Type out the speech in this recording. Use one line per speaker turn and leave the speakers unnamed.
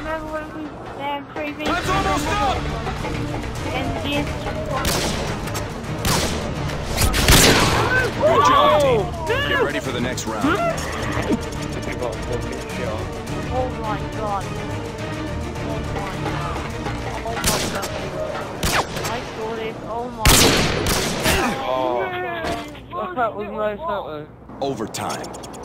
remember when we previous.
Time's almost up!
And yes.
Good job, team. Get ready for the next round.
Oh my god. Oh my god. Oh my god. I saw this. Oh my god.
Oh, that was nice, that was.
Overtime.